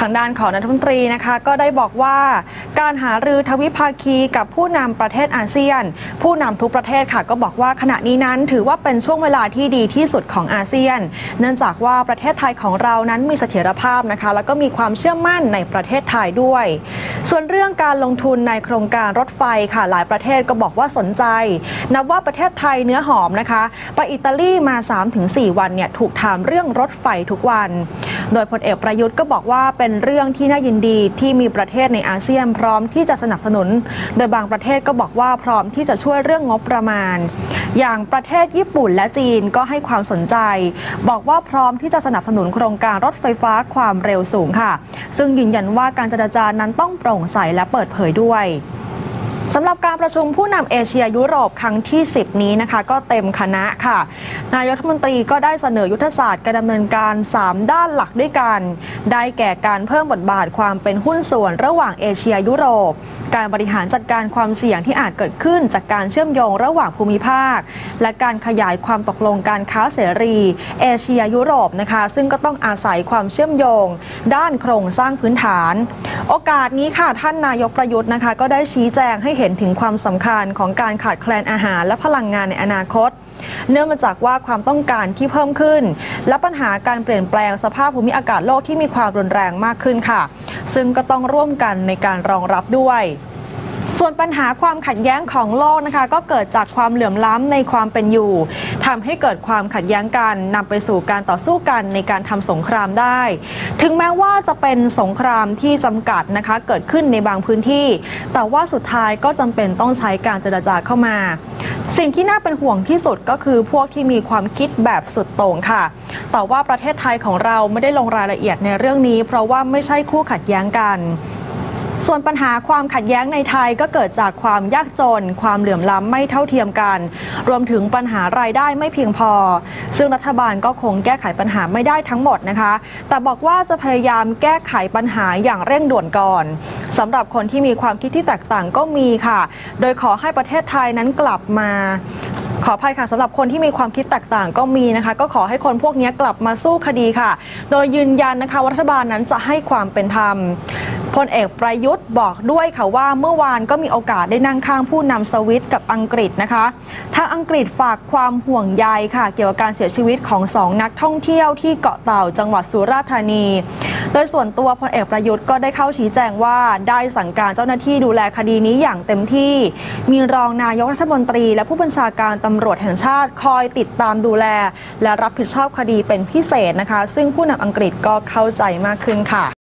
างด้านของนายกรัฐมนตรีนะคะก็ได้บอกว่าการหารือทวิภาคีกับผู้นำประเทศอาเซียนผู้นำทุกประเทศค่ะก็บอกว่าขณะนี้นั้นถือว่าเป็นช่วงเวลาที่ดีที่สุดของอาเซียนเนื่องจากว่าประเทศไทยของเรานั้นมีเสถียรภาพนะคะแล้วก็มีความเชื่อมั่นในประเทศไทยด้วยส่วนเรื่องการลงทุนในโครงการรถไฟค่ะหลายประเทศก็บอกว่าสนใจนับว่าประเทศไทยเนื้อหอมนะคะไปอิตาลีมา 3-4 วันเนี่ยถูกถามเรื่องรถไฟทุกวันโดยพลเอกประยุทธ์ก็บอกว่าเป็นเรื่องที่น่ายินดีที่มีประเทศในอาเซียนพร้อมที่จะสนับสนุนโดยบางประเทศก็บอกว่าพร้อมที่จะช่วยเรื่องงบประมาณอย่างประเทศญี่ปุ่นและจีนก็ให้ความสนใจบอกว่าพร้อมที่จะสนับสนุนโครงการรถไฟฟ้าความเร็วสูงค่ะซึ่งยืนยันว่าการเจรจานั้นต้องโปร่งใสและเปิดเผยด้วยสำหรับการประชุมผู้นำเอเชียยุโรปครั้งที่ 10 นี้นะคะก็เต็มคณะค่ะนายกรัฐมนตรีก็ได้เสนอยุทธศาสตร์การดำเนินการ 3 ด้านหลักด้วยกันได้แก่การเพิ่มบทบาทความเป็นหุ้นส่วนระหว่างเอเชียยุโรปการบริหารจัดการความเสี่ยงที่อาจเกิดขึ้นจากการเชื่อมโยงระหว่างภูมิภาคและการขยายความตกลงการค้าเสรีเอเชียยุโรปนะคะซึ่งก็ต้องอาศัยความเชื่อมโยงด้านโครงสร้างพื้นฐานโอกาสนี้ค่ะท่านนายกประยุทธ์นะคะก็ได้ชี้แจงให้เห็นถึงความสำคัญของการขาดแคลนอาหารและพลังงานในอนาคตเนื่องมาจากว่าความต้องการที่เพิ่มขึ้นและปัญหาการเปลี่ยนแปลงสภาพภูมิอากาศโลกที่มีความรุนแรงมากขึ้นค่ะซึ่งก็ต้องร่วมกันในการรองรับด้วยส่วนปัญหาความขัดแย้งของโลกนะคะก็เกิดจากความเหลื่อมล้ำในความเป็นอยู่ทำให้เกิดความขัดแย้งกันนำไปสู่การต่อสู้กันในการทำสงครามได้ถึงแม้ว่าจะเป็นสงครามที่จำกัดนะคะเกิดขึ้นในบางพื้นที่แต่ว่าสุดท้ายก็จำเป็นต้องใช้การเจรจาเข้ามาสิ่งที่น่าเป็นห่วงที่สุดก็คือพวกที่มีความคิดแบบสุดโต่งค่ะแต่ว่าประเทศไทยของเราไม่ได้ลงรายละเอียดในเรื่องนี้เพราะว่าไม่ใช่คู่ขัดแย้งกันส่วนปัญหาความขัดแย้งในไทยก็เกิดจากความยากจนความเหลื่อมล้ำไม่เท่าเทียมกันรวมถึงปัญหารายได้ไม่เพียงพอซึ่งรัฐบาลก็คงแก้ไขปัญหาไม่ได้ทั้งหมดนะคะแต่บอกว่าจะพยายามแก้ไขปัญหาอย่างเร่งด่วนก่อนสำหรับคนที่มีความคิดที่แตกต่างก็มีค่ะโดยขอให้ประเทศไทยนั้นกลับมาขออภัยค่ะสำหรับคนที่มีความคิดแตกต่างก็มีนะคะก็ขอให้คนพวกนี้กลับมาสู้คดีค่ะโดยยืนยันนะคะรัฐบาลนั้นจะให้ความเป็นธรรมพลเอกประยุทธ์บอกด้วยค่ะว่าเมื่อวานก็มีโอกาสได้นั่งข้างผู้นำสวิตกับอังกฤษนะคะทางอังกฤษฝากความห่วงใยค่ะเกี่ยวกับการเสียชีวิตของ2นักท่องเที่ยวที่เกาะเต่าจังหวัดสุราษฎร์ธานีโดยส่วนตัวพลเอกประยุทธ์ก็ได้เข้าชี้แจงว่าได้สั่งการเจ้าหน้าที่ดูแลคดีนี้อย่างเต็มที่มีรองนายกรัฐมนตรีและผู้บัญชาการตำรวจแห่งชาติคอยติดตามดูแลและรับผิดชอบคดีเป็นพิเศษนะคะซึ่งผู้นำอังกฤษก็เข้าใจมากขึ้นค่ะ